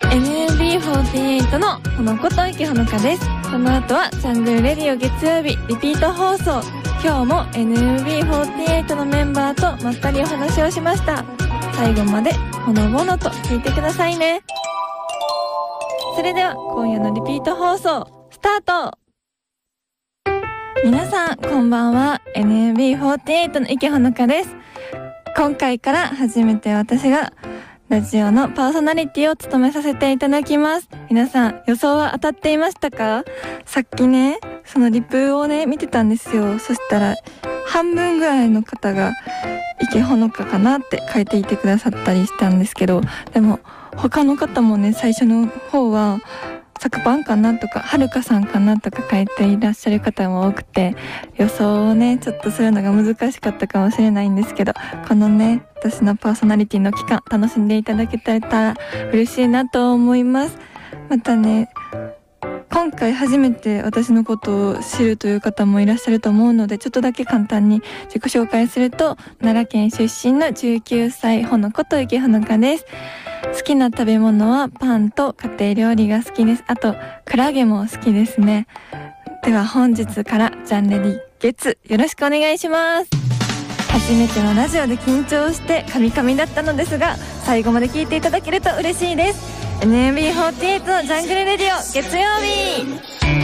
NMB48 のほのこと池ほのかです。この後はジャングルレディオ月曜日リピート放送。今日も NMB48 のメンバーとまったりお話をしました。最後までほのぼのと聞いてくださいね。それでは今夜のリピート放送スタート。皆さんこんばんは。 NMB48 の池ほのかです。今回から初めて私がラジオのパーソナリティを務めさせていただきます。皆さん予想は当たっていましたか？さっきねそのリプをね見てたんですよ。そしたら半分ぐらいの方が池ほのかかなって書いていてくださったりしたんですけど、でも他の方もね最初の方はサクパンかなとかはるかさんかなとか書いていらっしゃる方も多くて、予想をねちょっとするのが難しかったかもしれないんですけど、このね私のパーソナリティの期間楽しんでいただけたら嬉しいなと思います。またね今回初めて私のことを知るという方もいらっしゃると思うので、ちょっとだけ簡単に自己紹介すると、奈良県出身の19歳ほのこと池ほのかです。好きな食べ物はパンと家庭料理が好きです。あとクラゲも好きですね。では本日からジャンレディ月よろしくお願いします。初めてのラジオで緊張してカミカミだったのですが、最後まで聞いていただけると嬉しいです。 NMB48 のジャングルレディオ月曜日。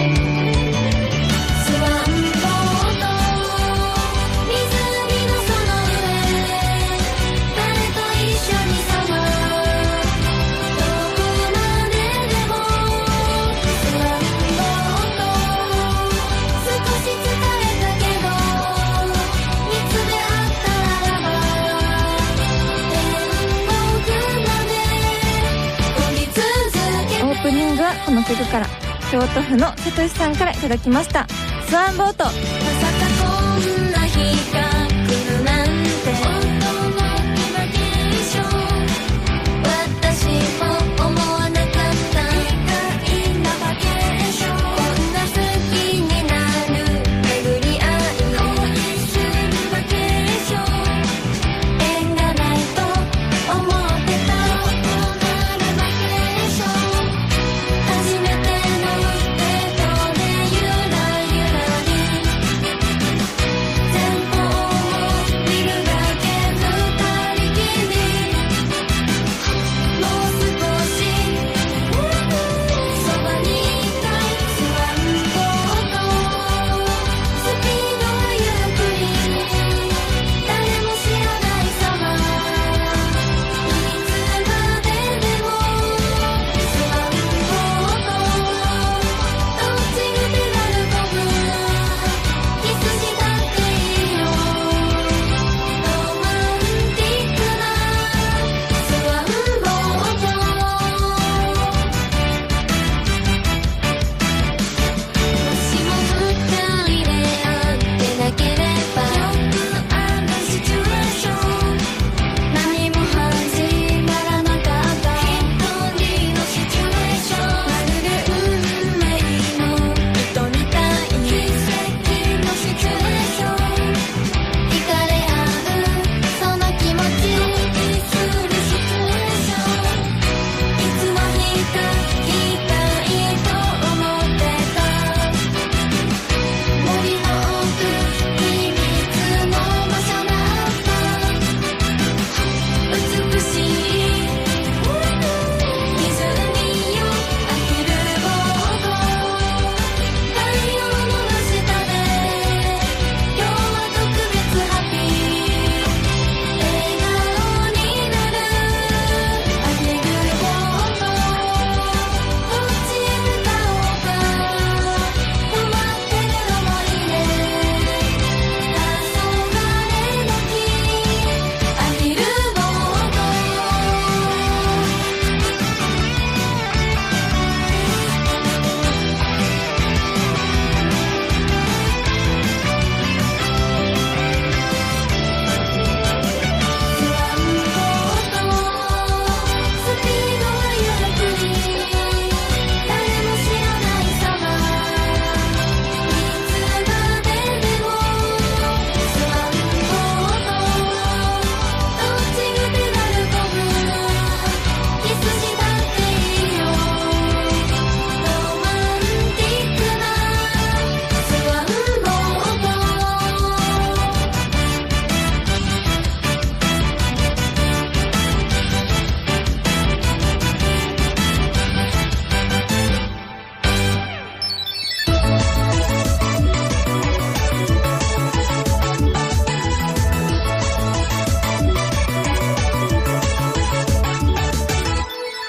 オープニングはこの曲から、京都府のせとしさんからいただきました。スワンボート。まさかこんな日が来るなんて、私も思わなかった。意外なバケーション、こんな好きになる巡り合い、恋するバケーション、縁がないと思ってた。初めてのデートでゆらゆらり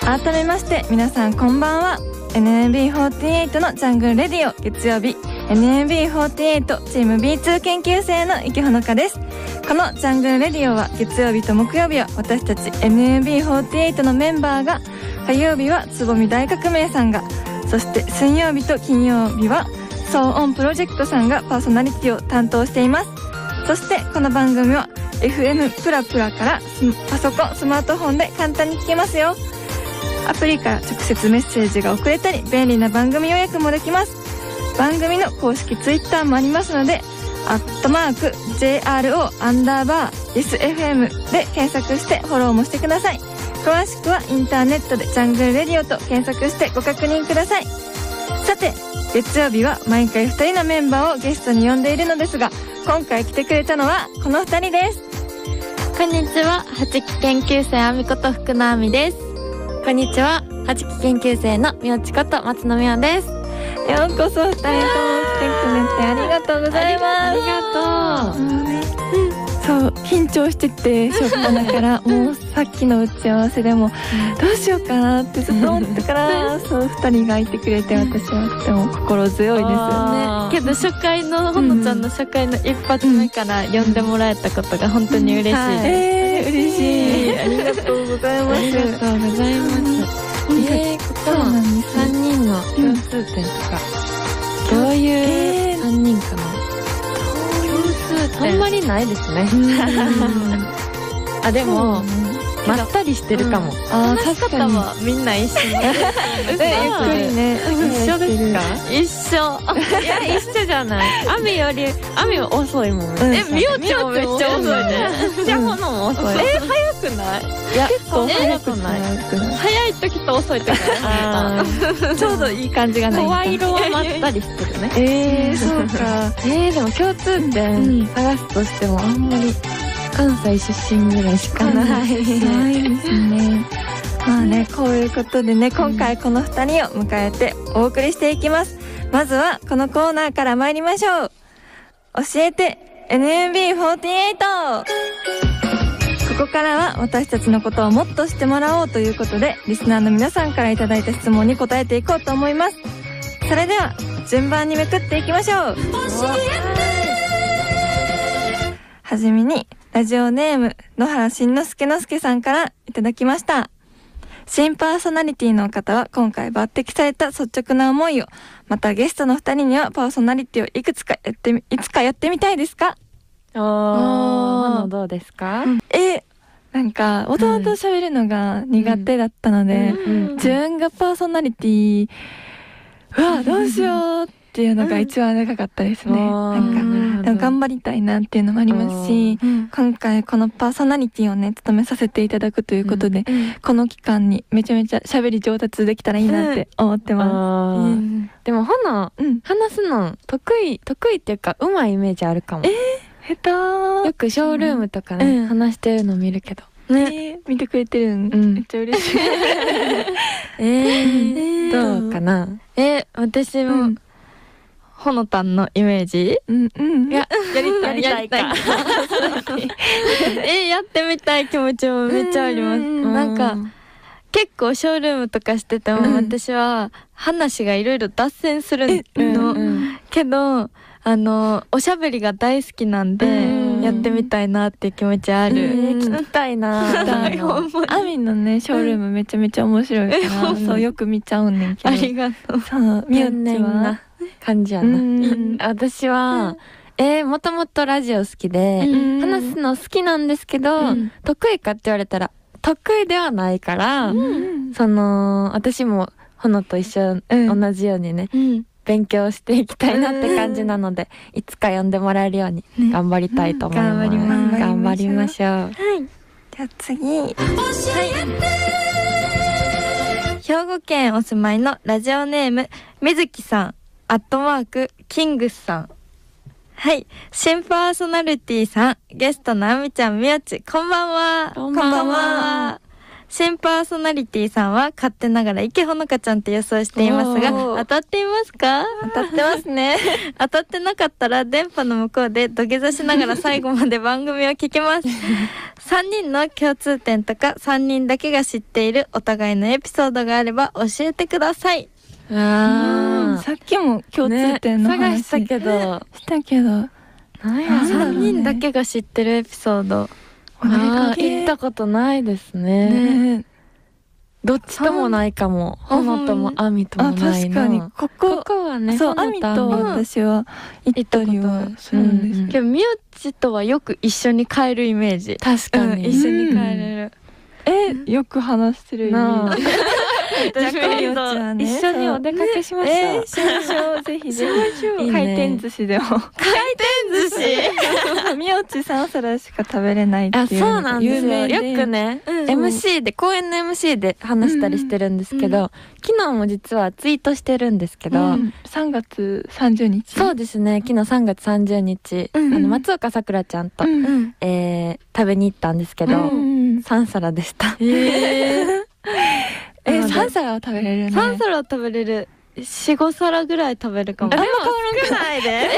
改めまして皆さんこんばんは。 NMB48 のジャングルレディオ月曜日 NMB48 チーム B2 研究生の池ほのかです。このジャングルレディオは月曜日と木曜日は私たち NMB48 のメンバーが、火曜日はつぼみ大革命さんが、そして水曜日と金曜日は騒音プロジェクトさんがパーソナリティを担当しています。そしてこの番組は FM プラプラからパソコン、スマートフォンで簡単に聞けますよ。アプリから直接メッセージが送れたり、便利な番組予約もできます。番組の公式ツイッターもありますので、@JRO_YesFM で検索してフォローもしてください。詳しくはインターネットでジャングルレディオと検索してご確認ください。さて、月曜日は毎回2人のメンバーをゲストに呼んでいるのですが、今回来てくれたのはこの2人です。 こんにちは、8期研究生あみこと福野あみです。こんにちは、8期研究生のみおちこと松野みおです。 ようこそ2人とも来てくれてありがとうございます。 ありがとう。 そう、緊張しててしょっぱなからもうさっきの打ち合わせでもどうしようかなってずっと思ってからそう2人がいてくれて、私はとても心強いですね。けど初回のほのちゃんの初回の一発目から呼んでもらえたことが本当に嬉しい。 嬉しい。ありがとうございます。 ありがとうございます。ここの3人の共通点とかどういう3人かな。あんまりないですね。あ、でもまったりしてるかも。話し方はみんな一緒。 ゆっくりね。 一緒ですか？一緒。いや、一緒じゃない。アミは遅いもん。みおちもめっちゃ遅いね。じゃあほのも遅い。早くない？いや、結構早くない。早い時と遅い時ある。 ちょうどいい感じがない。 声色はまったりしてるね。 そうか。 でも共通点探すとしてもあんまり関西出身ぐらいしかないですね。まあね、こういうことでね、今回この2人を迎えてお送りしていきます。まずはこのコーナーから参りましょう。教えて NMB48。ここからは私たちのことをもっと知ってもらおうということで、リスナーの皆さんからいただいた質問に答えていこうと思います。それでは順番にめくっていきましょう。はじめにラジオネーム野原しんのすけのすけさんからいただきました。新パーソナリティの方は今回抜擢された率直な思いを、またゲストの2人にはパーソナリティをいつかやってみたいですか？ どうですか？ なんかもともと喋るのが苦手だったので、自分がパーソナリティどうしようっていうのが一番長かったですね。なんか頑張りたいなっていうのもありますし、今回このパーソナリティをね務めさせていただくということで、この期間にめちゃめちゃ喋り上達できたらいいなって思ってます。 でも話すの得意っていうかうまいイメージあるかも。 下手。 よくショールームとかね話してるの見るけど見てくれてるめっちゃ嬉しい。 どうかな。私もほのたんのイメージやりたいかやってみたい気持ちもめっちゃあります。なんか結構ショールームとかしてても私は話がいろいろ脱線するのけどおしゃべりが大好きなんでやってみたいなって気持ちある。聞きたいな。 アミのねショールームめちゃめちゃ面白いからそうよく見ちゃうねんけど。 ありがとう。 そうみおちは感じやな。私はもともとラジオ好きで話すの好きなんですけど、得意かって言われたら得意ではないから、私もほのと一緒同じようにね勉強していきたいなって感じなので、いつか呼んでもらえるように頑張りたいと思います。頑張りましょう。 じゃあ次、兵庫県お住まいのラジオネームみずきさん@キングスさん。はい、新パーソナリティさん、ゲストのあみちゃん、みおち、こんばんは。 こんばんは。 新パーソナリティさんは勝手ながら池ほのかちゃんって予想していますが、当たっていますか？ 当たってますね。 当たってなかったら電波の向こうで土下座しながら最後まで番組を聞きます。3人の共通点とか3人だけが知っているお互いのエピソードがあれば教えてください。 さっきも共通点の話、 探したけど 3人だけが知ってるエピソード。 行ったことないですね。どっちともないかも。ほのともあみともないな。 確かにここはね、 そう、あみと私は行ったりはするんですけど、みよちとはよく一緒に帰るイメージ。 確かに、 一緒に帰れる。 よく話してるイメージ。 じゃあ今度一緒にお出かけしましょう。 しましょう。ぜひぜひ。回転寿司でも。 回転寿司。 みおち3皿しか食べれないっていうそうなんですよ。よくね、 MC で公演の MC で話したりしてるんですけど、昨日も実はツイートしてるんですけど、 3月30日。 そうですね。昨日3月30日、松岡さくらちゃんと食べに行ったんですけど、3皿でした。 3皿は食べれるね。 3皿は食べれる。4、5皿ぐらい食べるかも。 でも少ないで。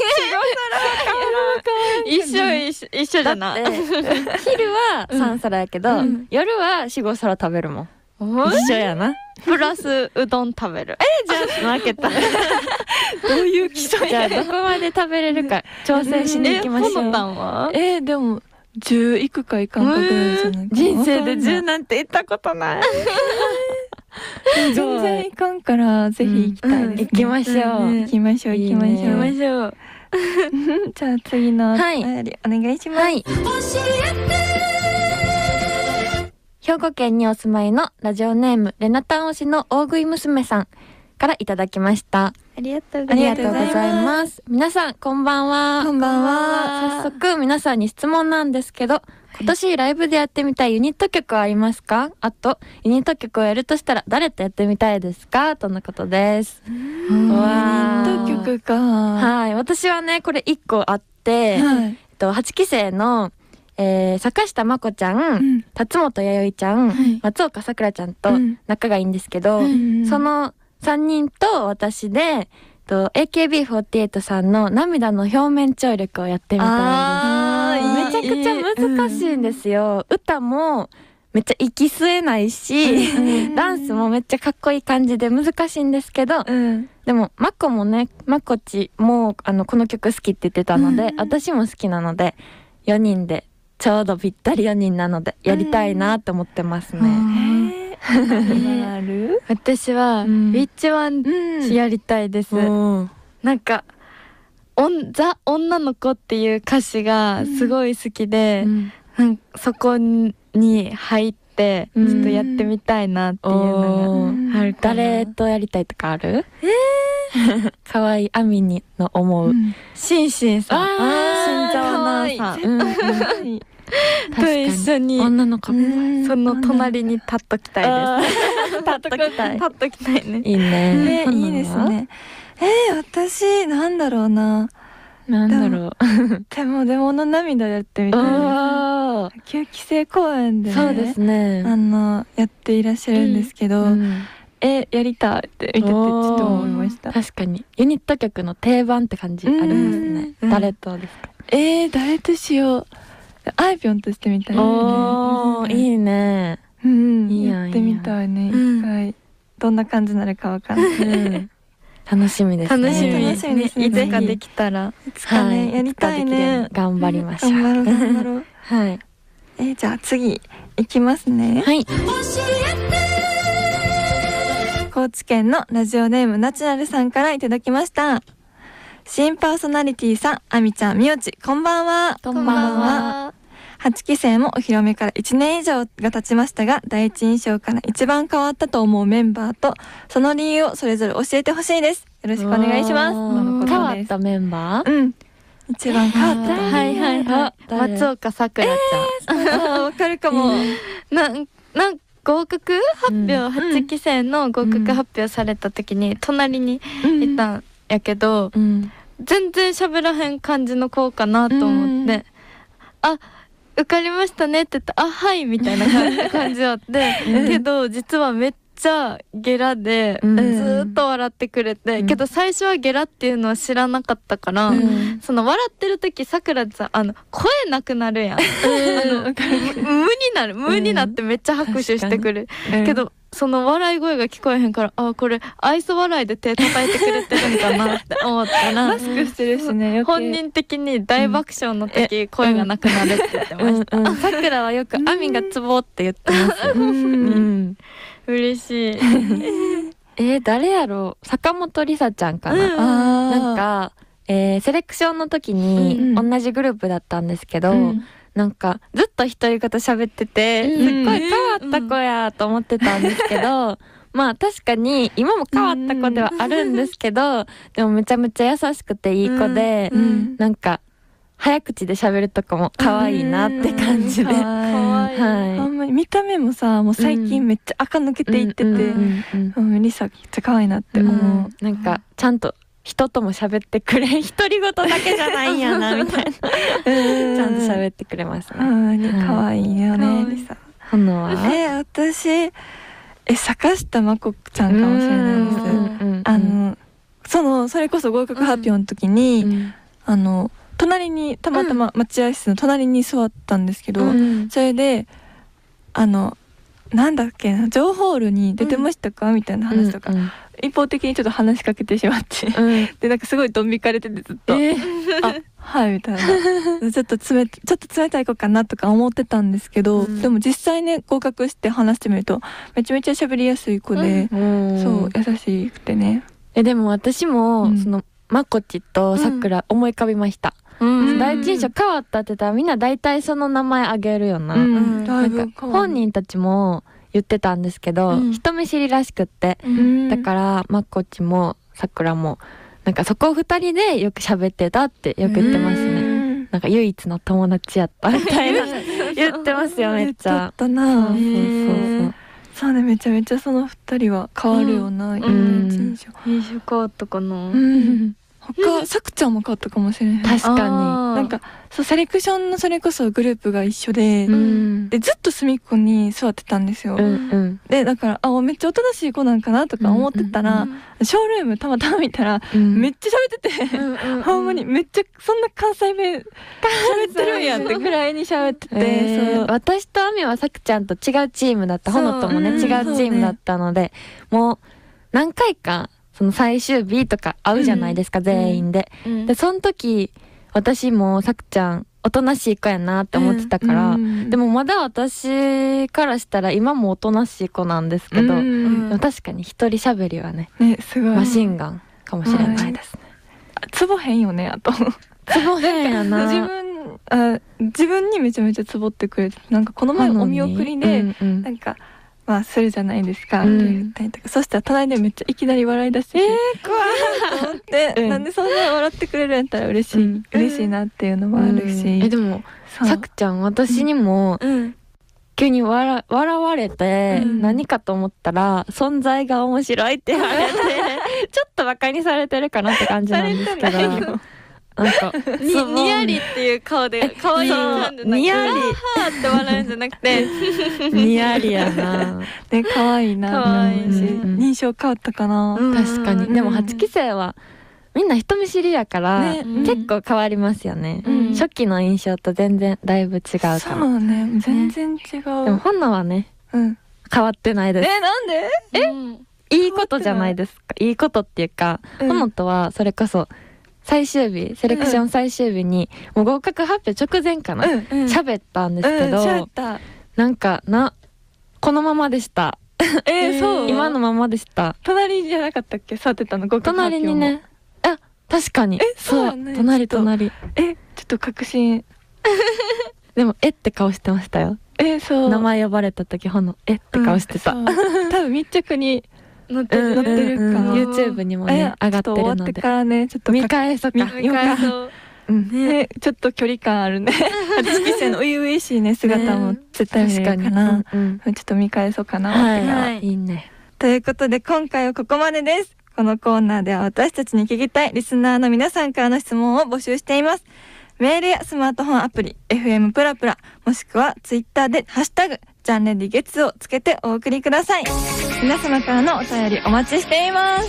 一緒じゃない。 昼は3皿やけど、夜は4、5皿食べるもん。一緒やな。 プラスうどん食べる。 じゃあ負けた。どういう基礎じゃあどこまで食べれるか挑戦しに行きましょう。 ほのたんは？ でも10いくかいかんかぐらいじゃないかな。 人生で10なんて行ったことない。 全然いかんからぜひ行きたいですね。 行きましょう。 行きましょう。 じゃあ次のお便りお願いします。 兵庫県にお住まいのラジオネームレナタン推しの大食い娘さんからいただきました。 ありがとうございます。皆さんこんばんは。 こんばんは。 早速皆さんに質問なんですけど、今年ライブでやってみたいユニット曲はありますか？あとユニット曲をやるとしたら誰とやってみたいですか？とのことです。 ユニット曲か。 はい、私はねこれ1個あって、8期生の坂下真子ちゃん、辰本弥生ちゃん、松岡さくらちゃんと仲がいいんですけど、その3人と私でAKB48 さんの涙の表面張力をやってみたいです。めちゃくちゃ難しいんですよ。歌もめっちゃ息吸えないし、ダンスもめっちゃかっこいい感じで難しいんですけど、でもまこもね、まこちもこの曲好きって言ってたので、私も好きなので4人でちょうどぴったり4人なのでやりたいなと思ってますね。 私はウィッチワンやりたいです。なんかザ・女の子っていう歌詞がすごい好きで、そこに入ってちょっとやってみたいなっていうのがあるかな。 誰とやりたいとかある？かわいいあみにの思うしんしんさん、新沢奈々さんと一緒に女の子その隣に立っときたいです。 立っときたいね。 いいね。 いいですね。私なんだろうな。でもの涙やってみたいです。9期生公演でそうですね。 やっていらっしゃるんですけど、やりたいって見ててちょっと思いました。 確かにユニット曲の定番って感じありますね。誰とですか？ 誰としよう。あいぴょんとしてみたいですね。 いいね。 やってみたいね。一回どんな感じになるかわかんない。 楽しみですね。 楽しみですね。いつかできたら、 いつかねやりたいね。 頑張りましょう。 頑張ろう。 はい。 じゃあ次いきますね。 はい。 高知県のラジオネームナチュラルさんからいただきました。新パーソナリティさん、あみちゃん、みおち、こんばんは。 こんばんは。 8期生もお披露目から1年以上が経ちましたが、第一印象から一番変わったと思うメンバーとその理由をそれぞれ教えてほしいです。よろしくお願いします。 変わったメンバー？ 一番変わった。 はい。松岡さくらちゃん。 わかるかも。 合格発表、8期生の合格発表された時に隣にいたんやけど、全然喋らへん感じの子かなと思って、 受かりましたねって言ったら、あ、はいみたいな感じだってけど実はめっちゃゲラでずーっと笑ってくれて、けど最初はゲラっていうのは知らなかったから、その笑ってる時さくらさ声なくなるやん、無になってめっちゃ拍手してくる、けどその笑い声が聞こえへんから、あ、これ愛想笑いで手叩いてくれてるんかなって思ったらマスクしてるしね、 本人的に大爆笑の時、声がなくなるって言ってました。 さくらはよく「アミがツボ」って言ってます。 嬉しい。 誰やろう、坂本梨紗ちゃんかな。なんか、セレクションの時に同じグループだったんですけど、なんかずっと独り言喋ってて、すっごい変わった子やと思ってたんですけど、まあ確かに今も変わった子ではあるんですけど、でもめちゃめちゃ優しくていい子で、なんか早口で喋るとかも可愛いなって感じで、 あんまり見た目もさ、もう最近めっちゃ垢抜けていってて、リサめっちゃ可愛いなって思う。 なんかちゃんと人とも喋ってくれ、独り言だけじゃないんやなみたいな、ちゃんと喋ってくれますね。 可愛いよね、リサ。 花は私坂下真子ちゃんかもしれないです。それこそ合格発表の時に隣にたまたま待合室の隣に座ったんですけど、それでなんだっけな、情報ホールに出てましたかみたいな話とか一方的にちょっと話しかけてしまって、でなんかすごいドン引かれててずっとあ、はいみたいな、ちょっと冷たい子かなとか思ってたんですけど、でも実際ね合格して話してみるとめちゃめちゃ喋りやすい子で、そう優しくてね。 でも私もそのまこちとさくら思い浮かびました。第一印象変わったって言ったらみんな大体その名前あげるよな。なんか本人たちも言ってたんですけど、人見知りらしくって、だからまこちもさくらもなんかそこ2人でよく喋ってたってよく言ってますね。なんか唯一の友達やったみたいな言ってますよ、めっちゃ。 言っちゃったな。そうね、めちゃめちゃその2人は変わるような印象変わったかな。 さくちゃんも変わったかもしれない。 確かに。 なんかそうセレクションのそれこそグループが一緒で、でずっと隅っこに座ってたんですよ。でだからめっちゃおとなしい子なんかなとか思ってたら、ショールームたまたま見たらめっちゃ喋ってて、ほんまにめっちゃそんな関西弁喋ってるんやってぐらいに喋ってて、 私とアミはさくちゃんと違うチームだった。ほのともね違うチームだったので、もう何回かその最終日とか会うじゃないですか、全員で。でその時私もさくちゃんおとなしい子やなって思ってたから、でもまだ私からしたら今もおとなしい子なんですけど、でも確かに一人喋りはねすごいマシンガンかもしれないですね。 ツボへんよね、あとツボへんやな。 自分にめちゃめちゃツボってくれて、なんかこの前お見送りでなんかまあするじゃないですかって言ったりとか、そしたら隣でめっちゃいきなり笑い出してて、 怖いと思って、なんでそんな笑ってくれるんやったら嬉しいなっていうのもあるし。 でもさくちゃん私にも急に笑われて、何かと思ったら存在が面白いって言われてちょっとバカにされてるかなって感じなんですけど、なんかニヤリっていう顔で可愛い感じでニヤリって笑うんじゃなくてニヤリやな。 ね、可愛いなって思うし、印象変わったかな。 確かに。でも8期生はみんな人見知りやから結構変わりますよね。初期の印象と全然だいぶ違うから。 そうね、全然違う。でもほんのはね変わってないです。 なんで？ いいことじゃないですか。いいことっていうか、ほのとはそれこそ最終日、セレクション最終日にもう合格発表直前かな、喋ったんですけど、なんかこのままでした。そう、今のままでした。 隣じゃなかったっけ、座ってたの合格発表も。 隣にね、確かにそう、隣ちょっと確信でもって顔してましたよ。 そう、 名前呼ばれた時ほのって顔してた。 多分密着に載ってるかな。 YouTube にもね上がってるので、 終わってからねちょっと見返そうか。 ね、ちょっと距離感あるね。8期生の初々しいね姿も絶対見れるかな。ちょっと見返そうかな。 いいね。 ということで今回はここまでです。このコーナーでは私たちに聞きたいリスナーの皆さんからの質問を募集しています。 メールやスマートフォンアプリ FM プラプラ、もしくはツイッターでハッシュタグジャンレディ月をつけてお送りください。皆様からのお便りお待ちしています。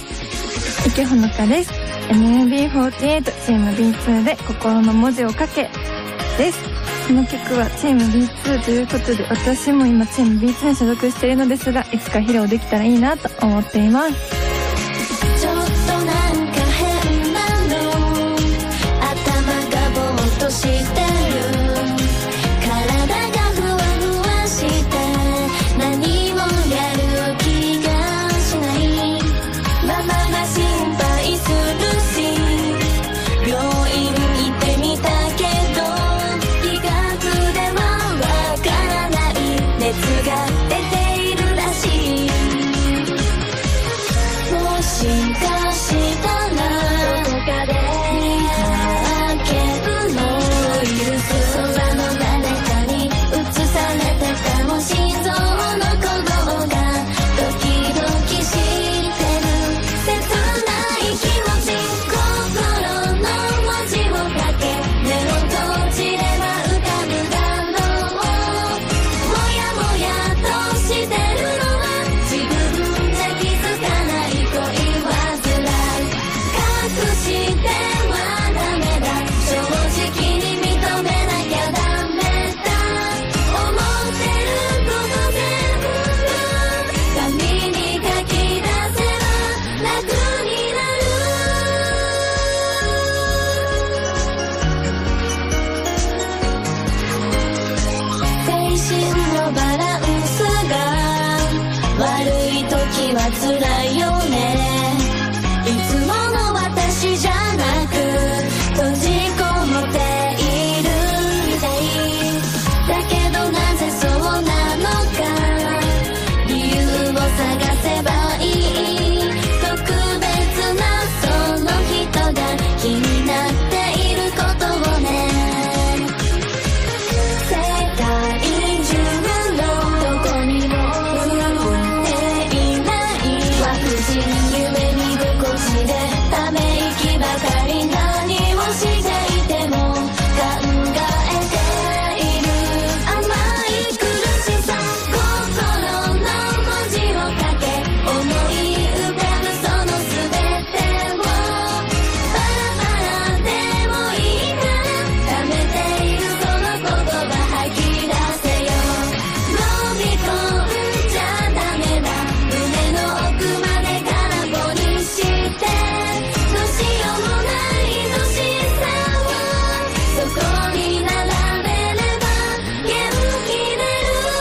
池ほのかです。 NMB48 チーム B2 で心の文字を書けです。この曲はチーム B2 ということで、私も今チーム B2 に所属しているのですが、いつか披露できたらいいなと思っています。 ちょっとなんか変なの、頭がぼーっとしてる、体がふわふわして何もやる気がしない、ママが心配するし、病院行ってみたけど医学ではわからない、熱が出ているらしい、もしかしたらどこかで見かけるのウイルス、そばの誰かにうつされてたも心臓の鼓動がドキドキしてる、切ない気持ち、心の文字を書け、目を閉じれば浮かぶだろう、もやもやとしてるのは自分じゃ気づかない恋煩い、隠してはダメだ、正直に認めなきゃダメだ、思ってること全部紙に書き出せば楽になる、精神のバランスが悪い時は辛いよね、いつもの私じゃなく閉じこもっているみたいだけど、なぜそうなのか理由を探せばいい、特別なその人が気になっていることをね、世界中のどこにも売っていない和婦人夢見心地でため息ばかり、何をしていても考えている甘い苦しさ、心の文字を書け、思い浮かぶそのすべてをバラバラでもいいから溜めているその言葉吐き出せよ、飲み込んじゃダメだ、胸の奥まで空っぽにして、どうしようもない愛しさをそこに並べれば元気出る、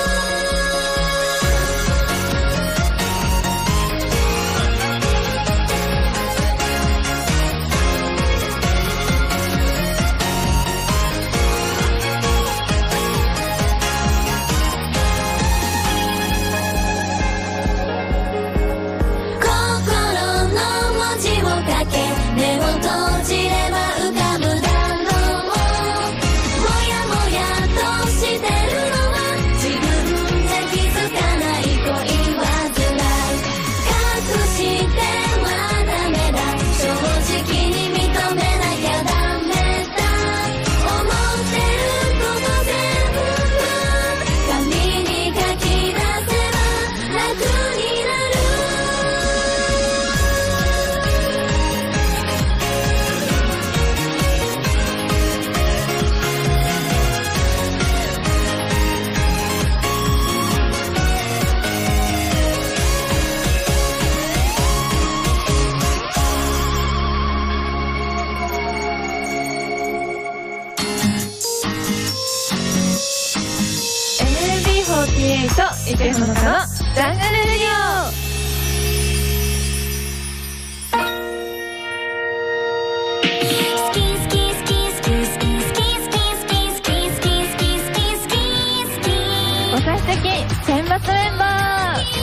心の文字を書け、目を閉じれば浮かぶだろう、もやもやとしてるのは自分じゃ気づかない恋煩い、隠してはダメだ、正直に認めなきゃダメだ、思ってること全部紙に書き出せば楽になる、 NMB48 池ほのかのジャングルレディオ。 好き好き好き好き好き好き好き好き好き好き好き好き好き私的選抜メンバー。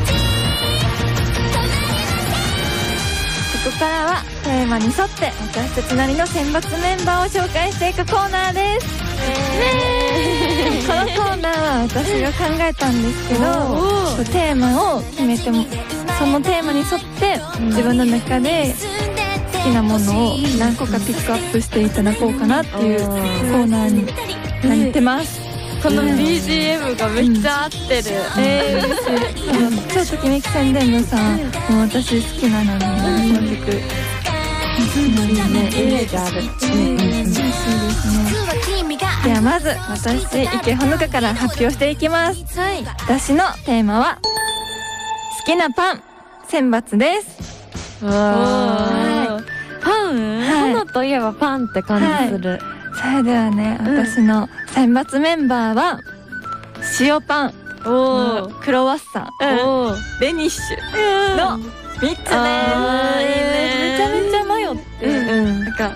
ここからはテーマに沿って私たちなりの選抜メンバーを紹介していくコーナーです。このコーナーは私が考えたんですけど、テーマを決めてもそのテーマに沿って自分の中で好きなものを何個かピックアップしていただこうかなっていうコーナーになってます。 この BGM がめっちゃ合ってる。 嬉しい。超ときめき宣伝部さん、もう私好きなのに、この曲。 ね、イメージある。 嬉しいですね。ではまず私池ほのかから発表していきます。 はい。 私のテーマは好きなパン選抜です。 パン？ はいほのといえばパンって感じする。 それではね、私の選抜メンバーは塩パン、クロワッサン、デニッシュの3つです。めちゃめちゃ迷って、なんか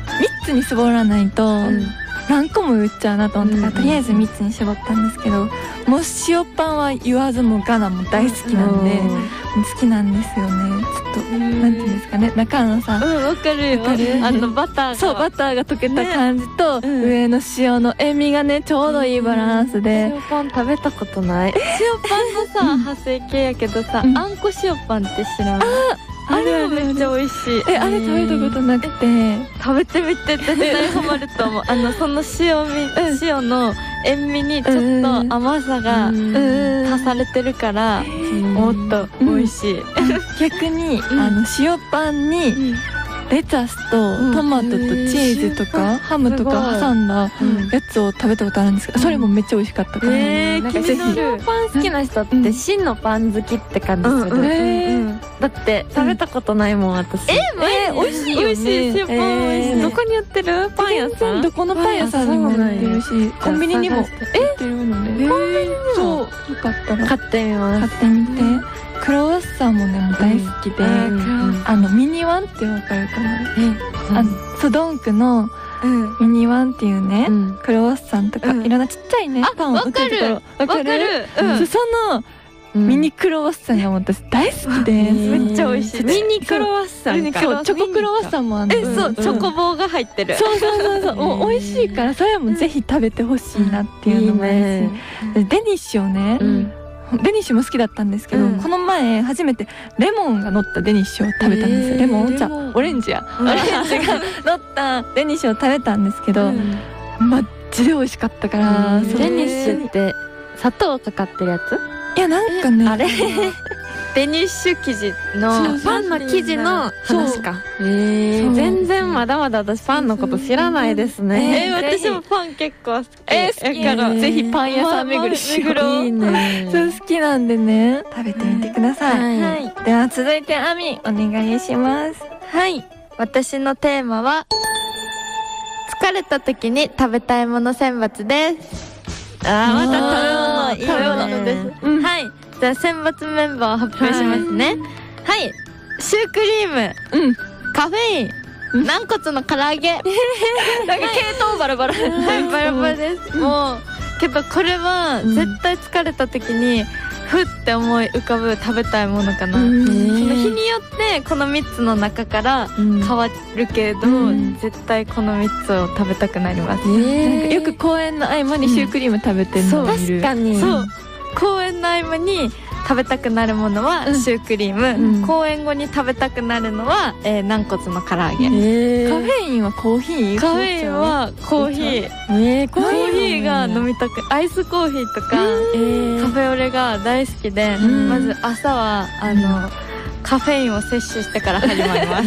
3つに絞らないと何個も言っちゃうなと思ったから、とりあえず3つに絞ったんですけど、もう塩パンは言わずもがなも大好きなんで、好きなんですよね。ちょっとなんていうんですかね、中野さん、 わかるよ。バターが。 そう、バターが溶けた感じと、上の塩の塩味がねちょうどいいバランスで。 塩パン食べたことない。 塩パンのさ派生系やけどさ、あんこ塩パンって知らん？あれめっちゃ美味しい。 あれ食べたことなくて、 食べてみて絶対ハマると思う。その塩の塩味にちょっと甘さが足されてるからもっと美味しい。 逆に塩パンにレタスとトマトとチーズとかハムとか挟んだやつを食べたことあるんですけど、それもめっちゃ美味しかったから、 なんかぜひ塩パン好きな人って真のパン好きって感じする。だって食べたことないもん私。 美味しいよね。 美味しい。塩パン美味しい。 どこに売ってる？パン屋さん？ どこのパン屋さんにも売ってるし、コンビニにも売ってるので、そうよかったら買ってみます。 買ってみて。クロワッサンもねもう大好きで、ミニワンってわかるかな？ソドンクのミニワンっていうね、クロワッサンとかいろんなちっちゃいねパンを売ってるところ、わかる？そのミニクロワッサンが私大好きで、 めっちゃ美味しい。 ミニクロワッサンか。 チョコクロワッサンもある。 そうチョコ棒が入ってる。 そうもう美味しいからそれもぜひ食べてほしいなっていうのもあるし、デニッシュをね、デニッシュも好きだったんですけど、この前初めてレモンが乗ったデニッシュを食べたんですよ。レモンじゃオレンジが乗ったデニッシュを食べたんですけど、マジで美味しかったから。 デニッシュって砂糖かかってるやつ？ いやなんかね、 あれデニッシュ生地のパンの生地の話か。全然まだまだ私パンのこと知らないですね。 私もパン結構好き。 好き。ぜひパン屋さん巡りしよう。いいね。そう好きなんでね、食べてみてください。では続いてアミお願いします。 はい、私のテーマは疲れた時に食べたいもの選抜です。 また食べ物です。はい、じゃあ選抜メンバーを発表しますね。はい、シュークリーム、カフェイン、軟骨の唐揚げ。なんか系統バラバラ。 バラバラです。もうけどこれは絶対疲れた時にふって思い浮かぶ食べたいものかな。その日によってこの3つの中から変わるけど、絶対この3つを食べたくなります。 よく公演の合間にシュークリーム食べてるのを見る。 確かに。 そう、公演の合間に食べたくなるものはシュークリーム、公演後に食べたくなるのは軟骨の唐揚げ。 カフェインはコーヒー？ カフェインはコーヒー。コーヒーが飲みたく、アイスコーヒーとかカフェオレが大好きで、まず朝はカフェインを摂取してから始まります。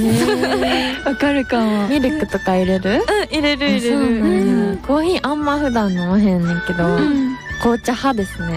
わかるかも。 ミルクとか入れる？ 入れる。 コーヒーあんま普段飲まへんねんけど、紅茶派ですね。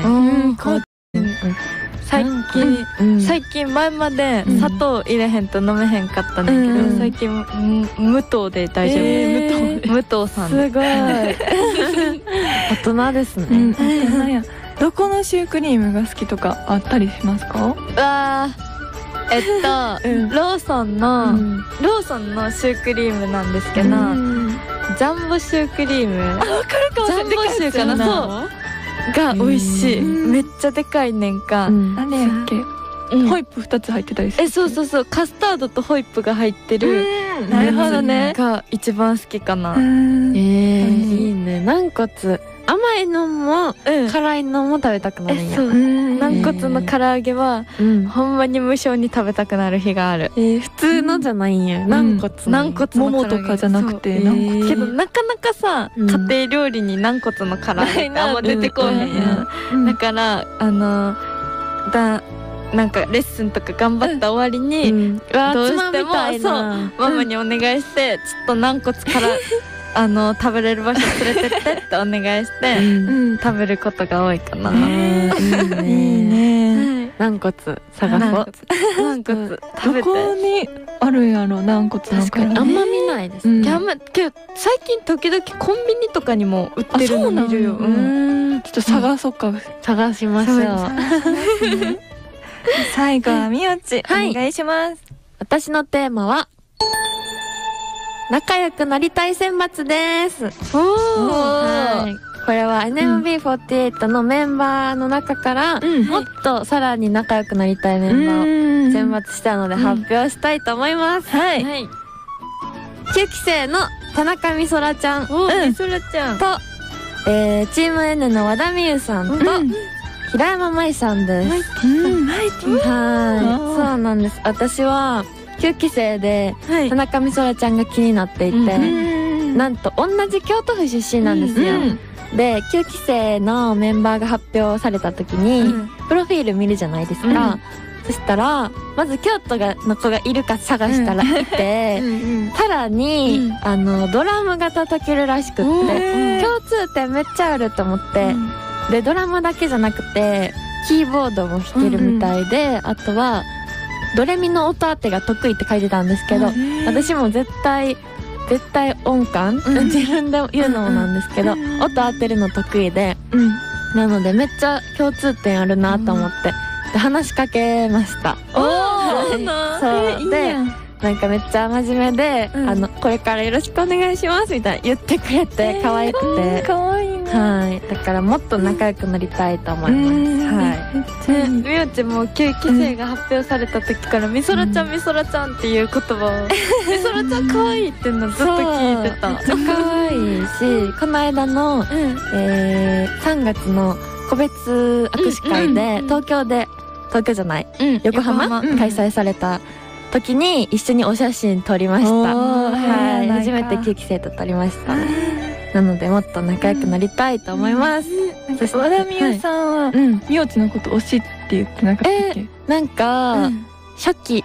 最近前まで砂糖入れへんと飲めへんかったんだけど、最近無糖で大丈夫。無糖さんすごい。大人ですね。 どこのシュークリームが好きとかあったりしますか？ ローソンのシュークリームなんですけど、ジャンボシュークリーム。 わかるかも。 ジャンボシューかな。そうが美味しい。めっちゃでかいねんか。 何やっけ？ホイップ2つ入ってたりする。 そうカスタードとホイップが入ってる。 なるほどね。 が一番好きかな。 いいね。軟骨甘いのも辛いのも食べたくなるんや。 軟骨の唐揚げはほんまに無性に食べたくなる日がある。 普通のじゃないんや。軟骨のももとかじゃなくて、 けどなかなかさ、家庭料理に軟骨の唐揚げってあんま出てこへんやん。だからなんかレッスンとか頑張った終わりに、どうしてもママにお願いして、ちょっと軟骨から食べれる場所連れてってってお願いして食べることが多いかな。 いいね。軟骨探そう。 軟骨食べて。 どこにあるんやろ、軟骨の。 確かにあんま見ないです。 けど最近時々コンビニとかにも売ってるの見るよ。 ちょっと探そうか。 探しましょう。 最後はみおち、お願いします。 私のテーマは仲良くなりたい選抜です。これは NMB48 のメンバーの中からもっとさらに仲良くなりたいメンバーを選抜したので発表したいと思います。9期生の田中みそらちゃんと、チーム N の和田美優さんと平山舞さんです。そうなんです。私は9期生で田中みそらちゃんが気になっていて、なんと同じ京都府出身なんですよ。で9期生のメンバーが発表された時にプロフィール見るじゃないですか。そしたらまず京都の子がいるか探したらいて、さらにドラムが叩けるらしくって、共通点めっちゃあると思って、でドラムだけじゃなくてキーボードも弾けるみたいで、あとはドレミの音当てが得意って書いてたんですけど、私も絶対音感、自分で言うのもなんですけど、音当てるの得意で、なのでめっちゃ共通点あるなと思ってで話しかけました。そうでなんかめっちゃ真面目で、これからよろしくお願いしますみたいな言ってくれて可愛くて、 可愛いね。 だからもっと仲良くなりたいと思います。 みおちも9期生が発表された時からみそらちゃんみそらちゃんっていう言葉をみそらちゃん可愛いってのずっと聞いてた。 めっちゃ可愛いし、この間の3月の個別握手会で東京じゃない横浜開催された時に一緒にお写真撮りました。初めて9期生と撮りました。なのでもっと仲良くなりたいと思います。 和田美優さんはみおちのこと推しって言ってなかったっけ？ なんか初期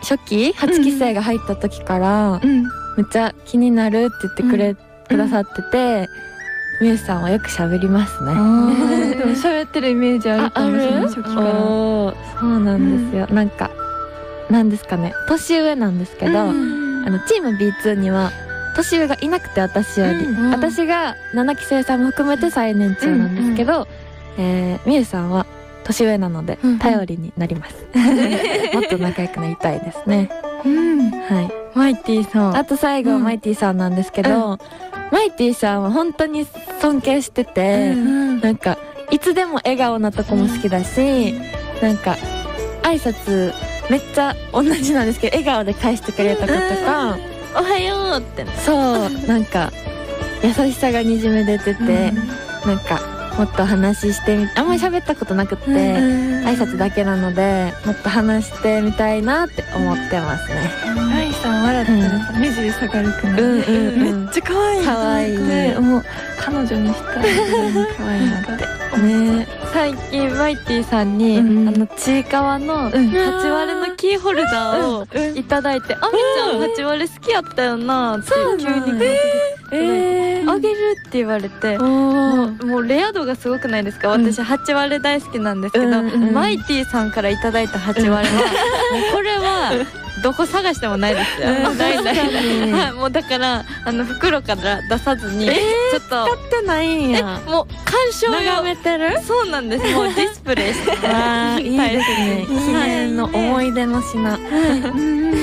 8期生が入った時からめっちゃ気になるって言ってくださってて、みゆさんはよく喋りますね。 でも喋ってるイメージあるかもしれない。初期から。 そうなんですよ。なんかなんですかね、年上なんですけど、チーム B2 には年上がいなくて、私より、私が7期生さんも含めて最年長なんですけど、みゆさんは年上なので頼りになります。もっと仲良くなりたいですね。 マイティさん、 あと最後、マイティさんなんですけど、マイティさんは本当に尊敬してて、なんかいつでも笑顔なとこも好きだし、なんか挨拶めっちゃ同じなんですけど笑顔で返してくれたこととか、 おはようってそうなんか優しさがにじみ出てて、なんかもっと話してあんまり喋ったことなくって、挨拶だけなのでもっと話してみたいなって思ってますね。 ライさん笑ったらさ、目尻下がるくない？めっちゃ可愛い。 可愛いね。 もう彼女にしたら可愛いなってね。最近マイティさんにちいかわの8割のキーホルダーをいただいて、あみちゃん8割好きやったよなって急にあげるって言われて、もうレア度がすごくないですか？私8割大好きなんですけど、マイティさんからいただいた8割はもうこれはどこ探してもないですよ。もうだから袋から出さずにちょっと使ってないんや。 もう鑑賞眺めてる？ そうなんです。もうディスプレイして。 いいですね。記念の思い出の品。なるほど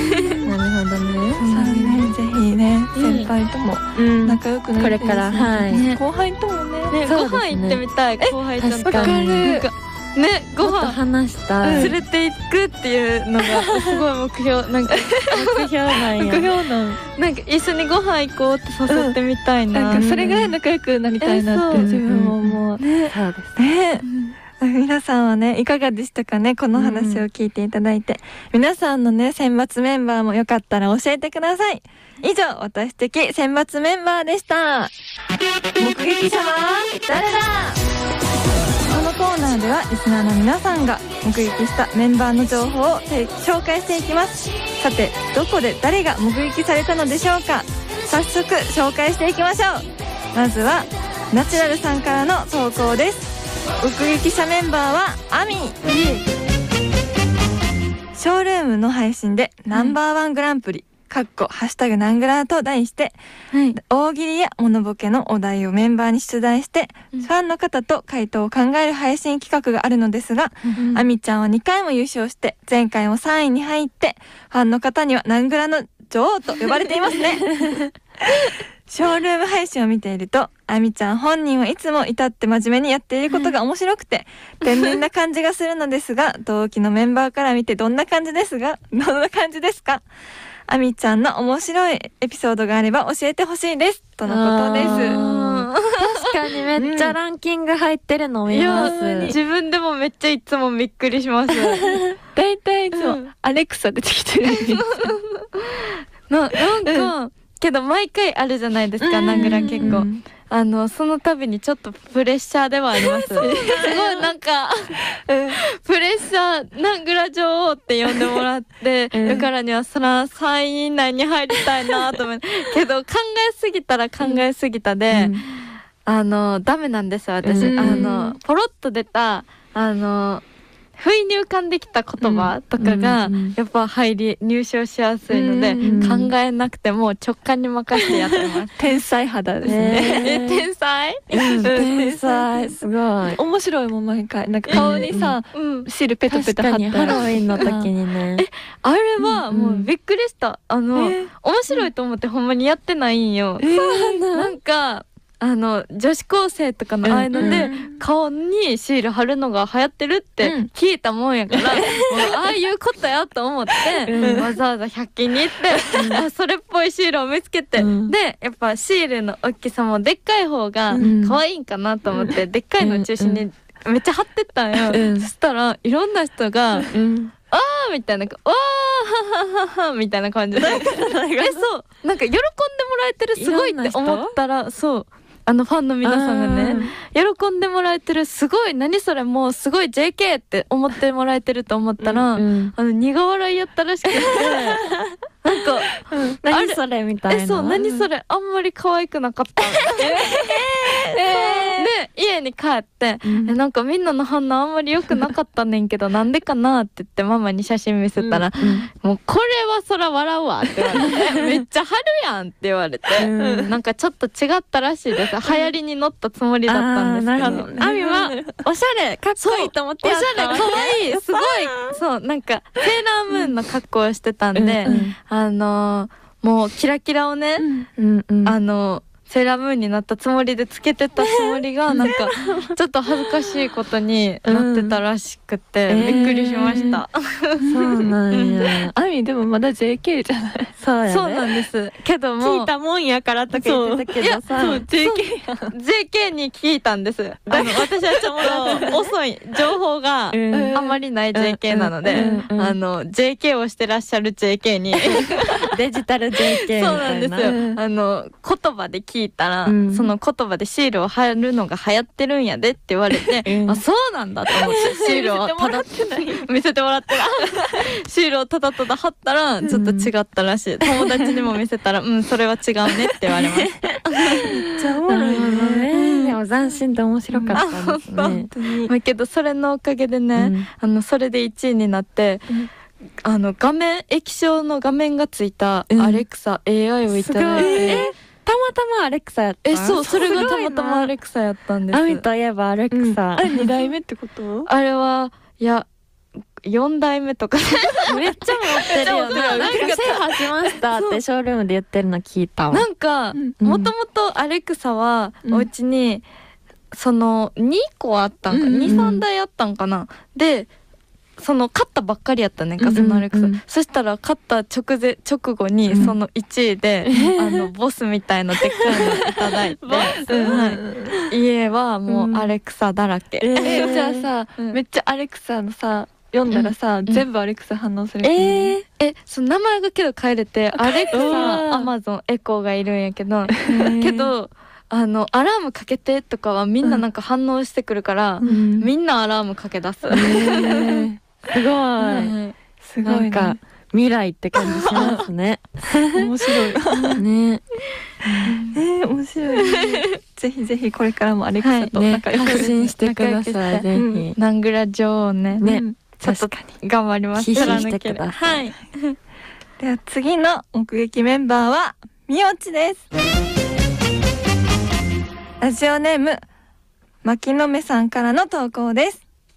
ね。 ぜひね、先輩とも仲良くなりたいですね。 これから後輩ともね、 ご飯行ってみたい。後輩と確かにねごもっと飯話したい。 連れていくっていうのがすごい目標なんか目標なんや。 目標なんなんか一緒にご飯行こうって誘ってみたいな、 なんかそれぐらい仲良くなりたいなってそう自分も思う。 ねそうです。 ね、皆さんはねいかがでしたかね、この話を聞いていただいて。皆さんのね選抜メンバーもよかったら教えてください。以上、私的選抜メンバーでした。目撃者は誰だ。このコーナーではリスナーの皆さんが目撃したメンバーの情報を紹介していきます。さて、どこで誰が目撃されたのでしょうか。早速紹介していきましょう。まずはナチュラルさんからの投稿です。目撃者メンバーはアミ。ショールームの配信でナンバーワングランプリハッシュタグナングラーと題して、大喜利やモノボケのお題をメンバーに出題して、ファンの方と回答を考える配信企画があるのですが、アミちゃんは2回も優勝して、前回も3位に入って、ファンの方にはナングラの女王と呼ばれていますね。ショールーム配信を見ていると、アミちゃん本人はいつも至って真面目にやっていることが面白くて、天然な感じがするのですが、同期のメンバーから見てどんな感じですか。アミちゃんの面白いエピソードがあれば教えてほしいです。とのことです。 確かにめっちゃランキング入ってるの見ます。 自分でもめっちゃいつもびっくりします。 だいたいいつもアレクサ出てきてる。 なんか、けど毎回あるじゃないですか、ナングラ結構。その度にちょっとプレッシャーではあります。すごいなんか、プレッシャー、ナングラ女王って呼んでもらって、だからにはそら3位以内に入りたいなと思って。けど考えすぎたら考えすぎたで、ダメなんですよ、私。ポロッと出た、不意に浮かんできた言葉とかがやっぱ入賞しやすいので、考えなくても直感に任せてやってます。 天才肌ですね。 天才？ 天才すごい。 面白いもん毎回。なんか顔にさ、汁ペタペタ貼ったハロウィンの時にね。 あれはもうびっくりした。面白いと思ってほんまにやってないんよ。なんか女子高生とかの間で顔にシール貼るのが流行ってるって聞いたもんやから、もうああいうことやと思って、わざわざ100均に行って、それっぽいシールを見つけて、でやっぱシールの大きさもでっかい方が可愛いんかなと思って、でっかいの中心にめっちゃ貼ってったんよ。そしたらいろんな人があーみたいな、わーはははみたいな感じで、そうなんか喜んでもらえてる、すごいって思ったら、そうファンの皆さんがね、喜んでもらえてる、すごい、何それ、もうすごい JK って思ってもらえてると思ったら、苦笑いやったらしくて、なんか、 何それみたいな。 そう、何それ、あんまり可愛くなかった。で、家に帰って、なんかみんなの反応あんまり良くなかったねんけど、なんでかなって言ってママに写真見せたら、もうこれはそら笑うわって言われて、めっちゃ春やんって言われて、なんかちょっと違ったらしいです。流行りに乗ったつもりだったんですけど、 アミはおしゃれ、かっこいいと思ってやった。 おしゃれ、可愛い、すごい、そう、なんかセーラームーンの格好をしてたんで、もうキラキラをね、セーラームーンになったつもりでつけてたつもりが、なんかちょっと恥ずかしいことになってたらしくて、びっくりしました。 そうなんや。 アミでもまだ JK じゃない。 そうやね。 そうなんです。けども聞いたもんやからとか言ってたけどさ、 そう JK や。 JK に聞いたんです。私はちょっと遅い、情報があまりない JK なので、JK をしてらっしゃる JK にデジタル JK みたいな。 そうなんですよ。言葉で聞いたら、その言葉でシールを貼るのが流行ってるんやでって言われて、あ、そうなんだと思ってシールをただ見せてもらってないシールをただただ貼ったらちょっと違ったらしい。友達にも見せたら、それは違うねって言われました。 めっちゃおもろいね。でも斬新で面白かったですね。 本当に。けどそれのおかげでね、それで1位になって、画面、液晶の画面がついたアレクサ、AI をいただいて、 たまたまアレクサやった。 そう、それがたまたまアレクサやったんです。 アミといえばアレクサ。 2代目ってこと？ あれは、いや、4代目とかめっちゃ持ってるよね。なんか制覇しましたってショールームで言ってるの聞いたわ。 なんか、もともとアレクサはお家にその2個あったんか、23台あったんかな。でその買ったばっかりやったねんか、そのアレクサ、そしたら買った直後にその1位で、ボスみたいなでっかいのいただいて、家はもうアレクサだらけ。 じゃあさ、めっちゃアレクサのさ読んだらさ、全部アレクサ反応する。 その名前がけど変えれて、アレクサ、アマゾン、エコーがいるんやけど、けどアラームかけてとかはみんななんか反応してくるから、みんなアラームかけ出す。 すごい。 すごい。 なんか未来って感じしますね。 面白い。 ね。 面白い。ぜひぜひこれからもアレクサと仲良く発信してください。ぜひ。 ナングラ女王ね。ちょっと頑張ります。 必死してください。 では次の目撃メンバーはみおちです。ラジオネーム牧野目さんからの投稿です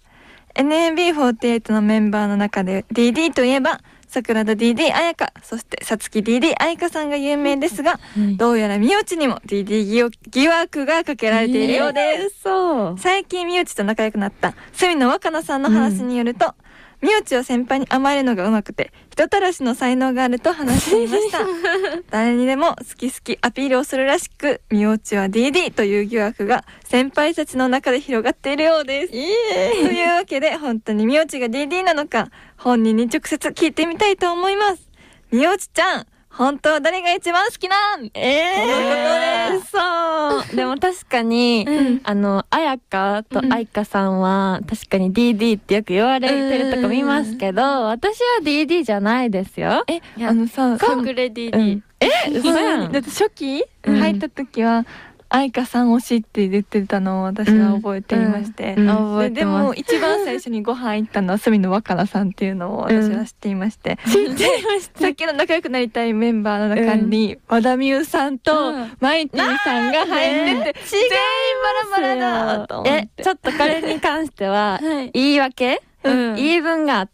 。NMB48 のメンバーの中で DD といえば桜田 DD 彩香、そしてさつき DD 愛香さんが有名ですが、どうやらみおちにも DD 疑惑がかけられているようです。最近みおちと仲良くなった隅野若菜さんの話によると、みおちは先輩に甘えるのが上手くて人たらしの才能があると話していました誰にでも好き好きアピールをするらしく、みおちは DD という疑惑が先輩たちの中で広がっているようです。というわけで本当にみおちが DD なのか本人に直接聞いてみたいと思います。みおちちゃん、本当は誰が一番好きなん？ということです。 そう。でも確かに、彩香と愛香さんは確かに DD ってよく言われてるとこ見ますけど、私は DD じゃないですよ。 さ、 隠れ DD。 嘘やん。 だって初期入った時は愛香さん推しって言ってたのを私は覚えていまして、でも一番最初にご飯行ったのは隅野若菜さんっていうのを私は知っていまして、さっきの仲良くなりたいメンバーの中に和田美優さんとマイティさんが入ってて、全員バラバラだと思って、 ちょっとこれに関しては言い訳、言い分があって、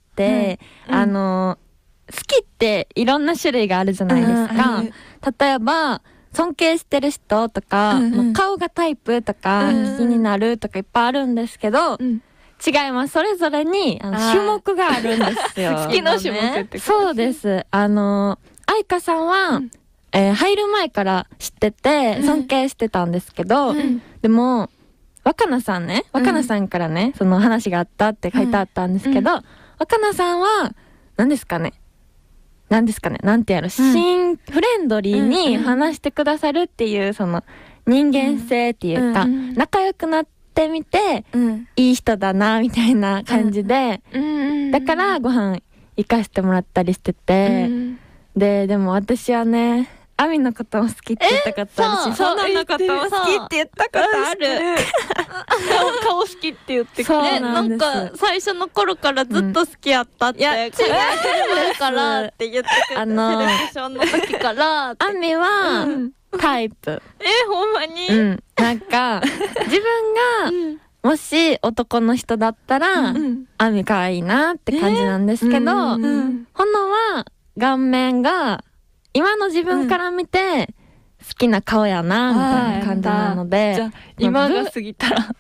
好きっていろんな種類があるじゃないですか。例えば尊敬してる人とか、顔がタイプとか、気になるとかいっぱいあるんですけど、違います。それぞれに種目があるんですよ。 好きの種目ってこと。 そうです。愛香さんは、入る前から知ってて尊敬してたんですけど、でも若菜さんからね、その話があったって書いてあったんですけど、若菜さんは何ですかね、なんてやろ、フレンドリーに話してくださるっていう、その人間性っていうか、仲良くなってみて、いい人だなみたいな感じで、だからご飯行かせてもらったりしてて、でも私はね、アミのことも好きって言ったことあるし、ソナのことも好きって言ったことある。 顔好きって言ってくれ。 なんか最初の頃からずっと好きやったって、違うからって言ってくれた、セレクションの時からアミはタイプ。 ほんまに、 なんか自分がもし男の人だったら、アミ可愛いなって感じなんですけど、ほのは顔面が今の自分から見て好きな顔やなみたいな感じなので、 じゃあ今が過ぎたらこ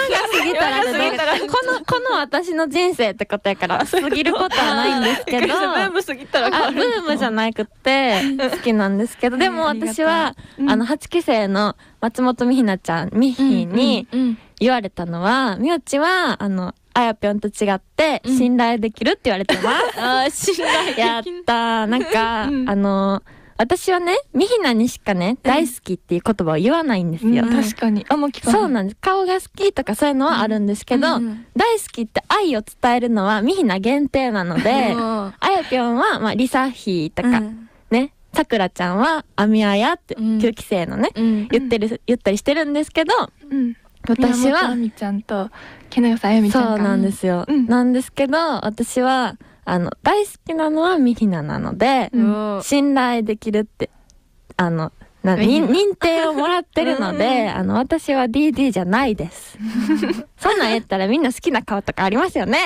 の私の人生ってことやから過ぎることはないんですけど、 ブーム過ぎたらブームじゃなくて好きなんですけど、でも私は8期生の松本美ひちゃんミヒに言われたのは、みおちはあやぴょんと違って信頼できるって言われてます。 信頼できる。 やったー。なんか、私はね、みひなにしかね、大好きっていう言葉を言わないんですよ。 確かに。あんま聞かない。 そうなんです。顔が好きとかそういうのはあるんですけど、大好きって愛を伝えるのはみひな限定なので、あやぴょんは、りさひとか、ね、さくらちゃんはあみあやって9期生のね、言ったりしてるんですけど、私はあみちゃんとけなよさあやみちゃんか。 そうなんですよ、なんですけど、私は大好きなのはみひななので、信頼できるって認定をもらってるので、私は DD じゃないです。そんなん言ったらみんな好きな顔とかありますよね。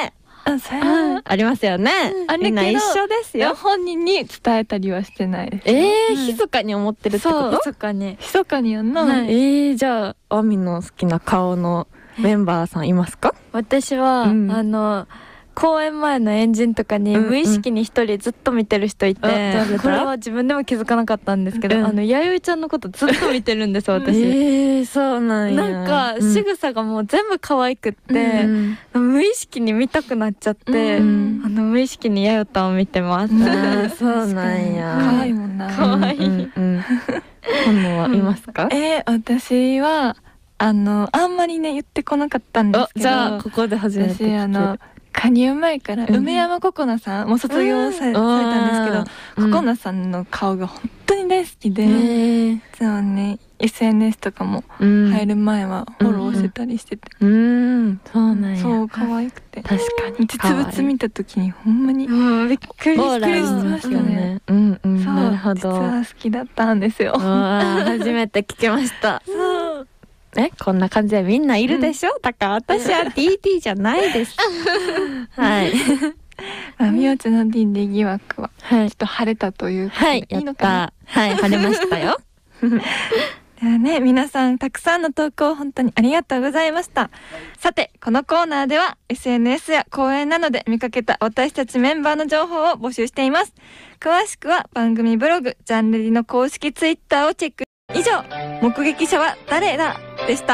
それはありますよね。みんな一緒ですよ。 本人に伝えたりはしてないです。 密かに思ってるってこと？ 密かにやんな。 じゃあアミの好きな顔のメンバーさんいますか？ 私は公演前のエンジンとかに無意識に一人ずっと見てる人いて、これは自分でも気づかなかったんですけど、弥生ちゃんのことずっと見てるんです私。 そうなんや。 なんか仕草がもう全部可愛くって、無意識に見たくなっちゃって、無意識に弥生たんを見てます。 そうなんや。 可愛いもんな。 可愛い。 本能はいますか？ 私はあんまりね言ってこなかったんですけど、 じゃあここで初めて聞ける。 加入前から梅山ココナさんもう卒業されたんですけど、ココナさんの顔が本当に大好きで、そうね SNS とかも入る前はフォローしてたりしてて、 そうなんや。 そう可愛くて、 確かに実物見た時にほんまにびっくりしてましたね。 なるほど。 実は好きだったんですよ。 初めて聞きました。こんな感じでみんないるでしょ。だから私は DD じゃないです。はい。 みおちの DD 疑惑はちょっと晴れたということでいいのかな。はい、晴れましたよ。ではね、皆さんたくさんの投稿本当にありがとうございました。さて、このコーナーでは SNS や公演などで見かけた私たちメンバーの情報を募集しています。詳しくは番組ブログジャンレディの公式ツイッターをチェック。以上、目撃者は誰だでした。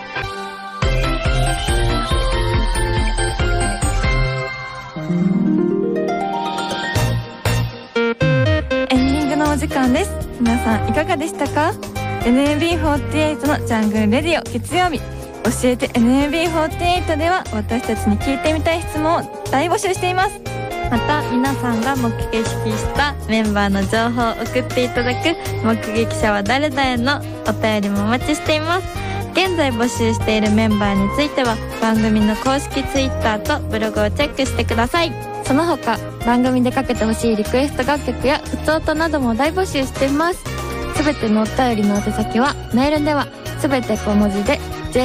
エンディングのお時間です。皆さんいかがでしたか？ NMB48 のジャングルレディオ月曜日、教えて NMB48 では私たちに聞いてみたい質問を大募集しています。 また皆さんが目撃したメンバーの情報を送っていただく目撃者は誰だへのお便りもお待ちしています。現在募集しているメンバーについては番組の公式ツイッターとブログをチェックしてください。その他番組でかけてほしいリクエスト楽曲やふつおたなども大募集しています。すべてのお便りの宛先はメールではすべて小文字で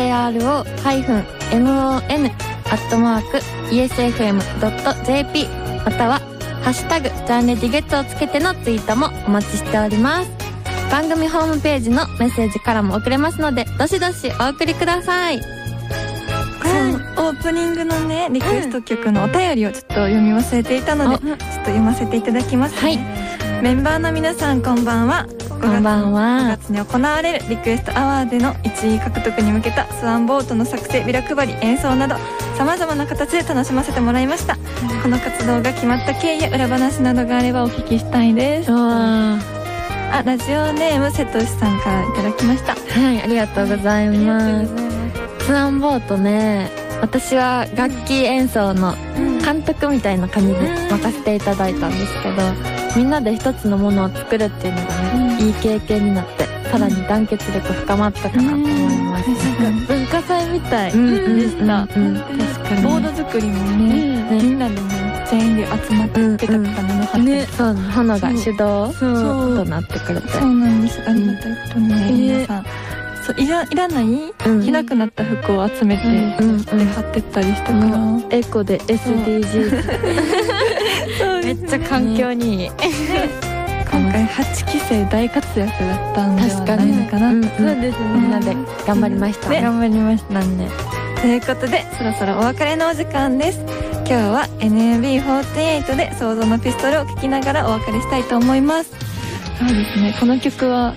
jro-mon@esfm.jp またはハッシュタグジャンレディゲットをつけてのツイートもお待ちしております。番組ホームページのメッセージからも送れますのでどしどしお送りください。 オープニングのねリクエスト曲のお便りをちょっと読み忘れていたので、ちょっと読ませていただきますね。メンバーの皆さんこんばんは。5月に行われるリクエストアワーでの1位獲得に向けたスワンボートの作成、ビラ配り、演奏など様々な形で楽しませてもらいました。この活動が決まった経緯や裏話などがあればお聞きしたいです。ラジオネーム瀬戸さんからいただきました。 はい、ありがとうございます。スワンボートね、私は楽器演奏の監督みたいな感じで任せていただいたんですけど、みんなで一つのものを作るっていうのがね、いい経験になってさらに団結力深まったかなと思います。 文化祭みたいでした。 確かにボード作りもね、みんなでね全員で集まってペタペタ布貼って、 そう、花が主導となってくれて、 そうなんです。ありがたいことにね、皆さんいらない着なくなった服を集めて貼ってったりしたから、 エコで SDGs めっちゃ環境にいい。 今回8期生大活躍だったんではないのかな。 そうですね、 みんなで頑張りましたね。 頑張りましたね。 ということでそろそろお別れのお時間です。今日は NMB48 で創造のピストルを聴きながらお別れしたいと思います。そうですね、この曲は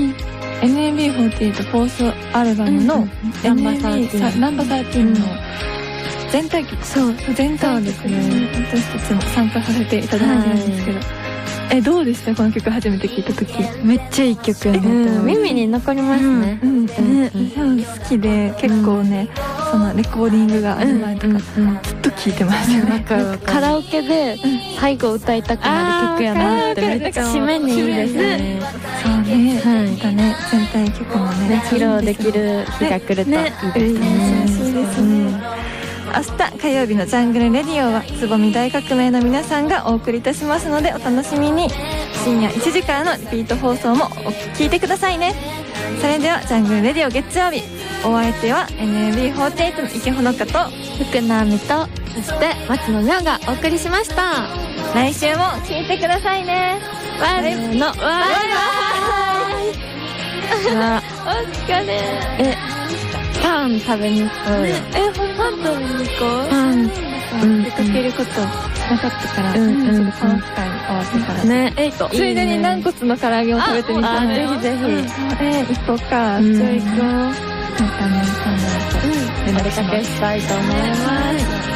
NMB48 フォースアルバムのナンバー13の全体曲、全体曲に私たちも参加させていただいてるんですけど、どうでした？この曲初めて聴いた時。 めっちゃいい曲やね。 耳に残りますね。 私も好きで結構ね、そのレコーディングがある前とかずっと聴いてました。 なんかカラオケで最後歌いたくなる曲やなってめっちゃ締めにいいですね。 そうね、またね全体曲もね披露できる日が来るといいですね。 そうですね。明日火曜日のジャングルレディオはつぼみ大革命の皆さんがお送りいたしますのでお楽しみに。深夜1時からのリピート放送も聞いてくださいね。それではジャングルレディオ月曜日、 お相手は NMB48 の池ほのかと福直とそして松野亮がお送りしました。 来週も聞いてくださいね。 バイバイ。 お疲れ。 パン食べに行こうよ。 パン食べに行こう。 パン出かけることなかったから、パン機会に合わせたらね。 ついでに軟骨の唐揚げも食べてみたい。 ぜひぜひ。 行こうか。じゃあ行こう。なんかね、そんなお出かけしたいと思います。